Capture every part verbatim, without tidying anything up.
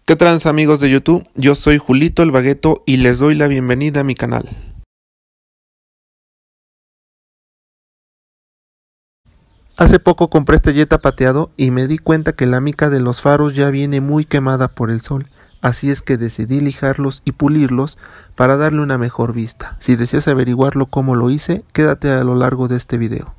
¿Qué trans amigos de YouTube? Yo soy Julito el Bagueto y les doy la bienvenida a mi canal. Hace poco compré este Jetta pateado y me di cuenta que la mica de los faros ya viene muy quemada por el sol, así es que decidí lijarlos y pulirlos para darle una mejor vista. Si deseas averiguarlo cómo lo hice, quédate a lo largo de este video.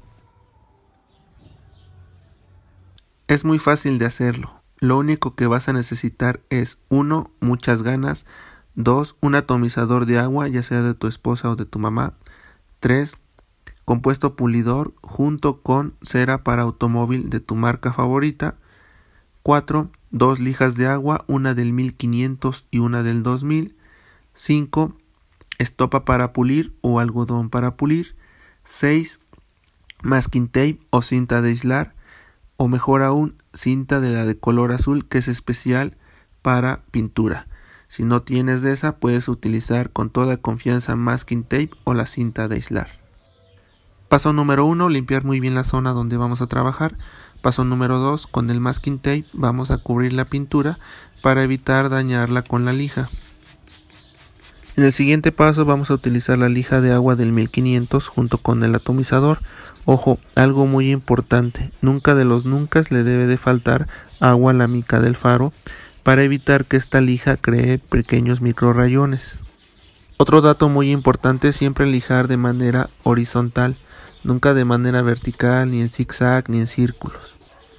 Es muy fácil de hacerlo. Lo único que vas a necesitar es uno Muchas ganas, dos Un atomizador de agua, ya sea de tu esposa o de tu mamá, tres Compuesto pulidor junto con cera para automóvil de tu marca favorita, cuatro Dos lijas de agua, una del mil quinientos y una del dos mil, cinco Estopa para pulir o algodón para pulir, seis Masking tape o cinta de aislar, o mejor aún, cinta de la de color azul que es especial para pintura. Si no tienes de esa, puedes utilizar con toda confianza masking tape o la cinta de aislar. Paso número uno, limpiar muy bien la zona donde vamos a trabajar. Paso número dos, con el masking tape vamos a cubrir la pintura para evitar dañarla con la lija. En el siguiente paso vamos a utilizar la lija de agua del mil quinientos junto con el atomizador. Ojo, algo muy importante, nunca de los nunca le debe de faltar agua a la mica del faro para evitar que esta lija cree pequeños microrayones. Otro dato muy importante, siempre lijar de manera horizontal, nunca de manera vertical, ni en zigzag, ni en círculos.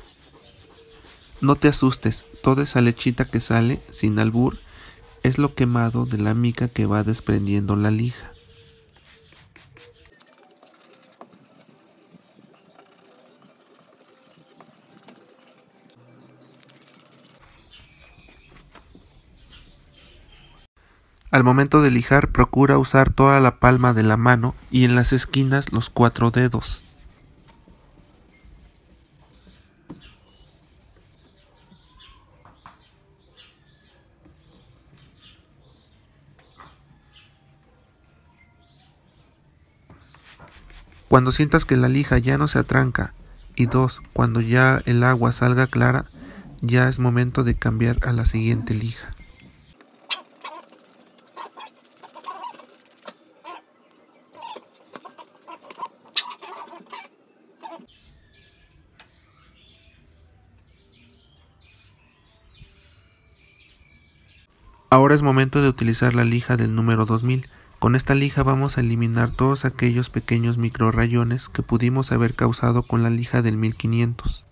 No te asustes, toda esa lechita que sale, sin albur, es lo quemado de la mica que va desprendiendo la lija. Al momento de lijar, procura usar toda la palma de la mano y en las esquinas los cuatro dedos. Cuando sientas que la lija ya no se atranca y dos, cuando ya el agua salga clara, ya es momento de cambiar a la siguiente lija. Ahora es momento de utilizar la lija del número dos mil. Con esta lija vamos a eliminar todos aquellos pequeños microrayones que pudimos haber causado con la lija del mil quinientos.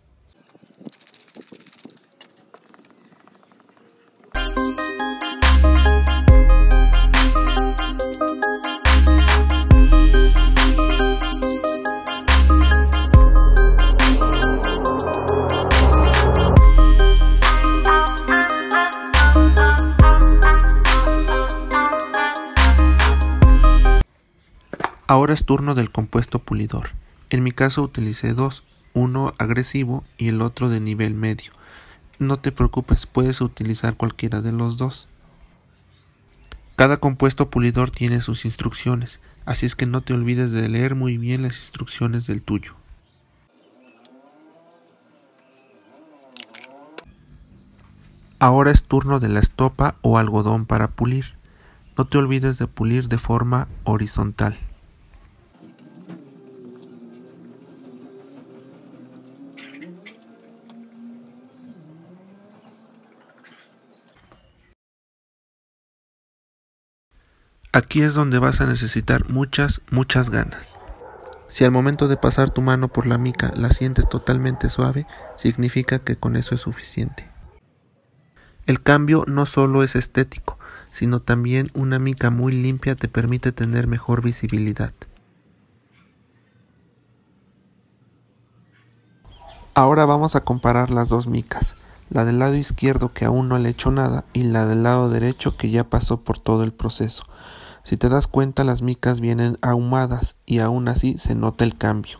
Ahora es turno del compuesto pulidor. En mi caso utilicé dos, uno agresivo y el otro de nivel medio. No te preocupes, puedes utilizar cualquiera de los dos. Cada compuesto pulidor tiene sus instrucciones, así es que no te olvides de leer muy bien las instrucciones del tuyo. Ahora es turno de la estopa o algodón para pulir. No te olvides de pulir de forma horizontal. Aquí es donde vas a necesitar muchas, muchas ganas. Si al momento de pasar tu mano por la mica la sientes totalmente suave, significa que con eso es suficiente. El cambio no solo es estético, sino también una mica muy limpia te permite tener mejor visibilidad. Ahora vamos a comparar las dos micas, la del lado izquierdo que aún no le he hecho nada y la del lado derecho que ya pasó por todo el proceso. Si te das cuenta, las micas vienen ahumadas y aún así se nota el cambio.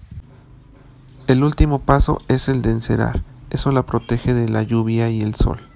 El último paso es el de encerar, eso la protege de la lluvia y el sol.